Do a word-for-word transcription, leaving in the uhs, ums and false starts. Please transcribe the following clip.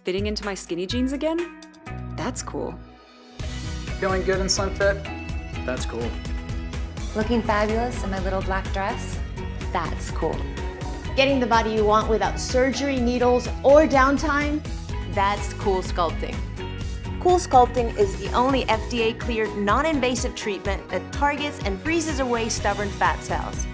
fitting into my skinny jeans again? That's cool. Feeling good in slim fit? That's cool. Looking fabulous in my little black dress? That's cool. Getting the body you want without surgery, needles, or downtime? That's CoolSculpting. CoolSculpting is the only F D A-cleared, non-invasive treatment that targets and freezes away stubborn fat cells.